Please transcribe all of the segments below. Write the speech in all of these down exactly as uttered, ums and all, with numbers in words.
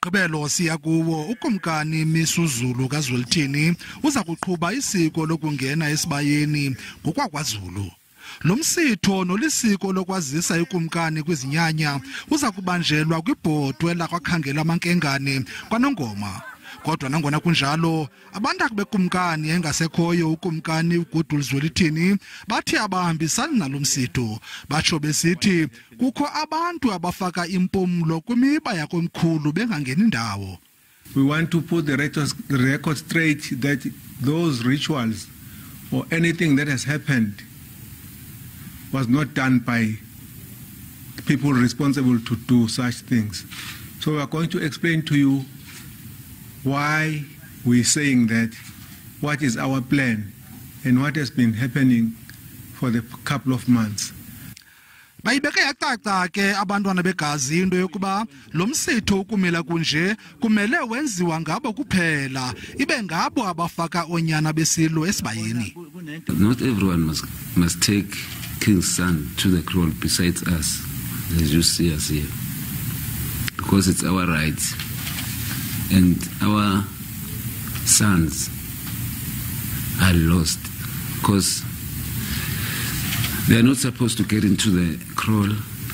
ngoMgqibelo siya kuwo uKumkani misuzulu kaZwelithini uza kuqhuba isiko lokungena esibayeni ngokwakwaZulu. Lo msitho nolisiko lokwazisa iKumkani kwizinyanya uza kubanjelwa kwibhodwe lakwakhangela amankengane kwaNongoma. Kodwa nangona kunjalo, abantu beKumkani engasekhoyo uKumkani uGoodwill Zwelithini bathi abahambisani nalo msitho. Batsho besithi kukho abantu abafaka impumlo kwimiba yakomkhulu bengangeni indawo. We want to put the record straight that those rituals or anything that has happened was not done by people responsible to do such things. So we are going to explain to you why we're saying that, what is our plan, and what has been happening for the couple of months. Bayibeke yacaca ke abantwana begazi into yokuba lo msitho ukumela kunje kumele wenziwa ngabo kuphela ibe ngabo abafaka onyana besilo esibayeni. Not everyone must must take King's son to the kraal besides us, as you see us here, because it's our right. And our sons are lost because they are not supposed to get into the kraal,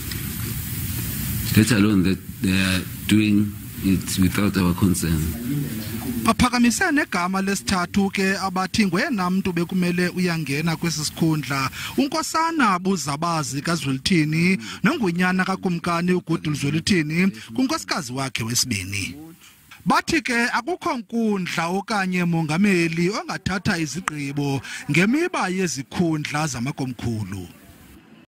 let alone that they are doing it without our consent. Baphakamise negama lesithathu ke abathi ngoyena mntu bekumele uyangena kwesisikhundla uNkosana Buzabazi kaZwelithini nongunyana kaKumkani uGoodwill Zwelithini kunkosikazi wakhe wesibini. Bathi ke akukho nkundla okanye mongameli ongathatha izigqibo ngemiba yezikhundla zamakomkhulu.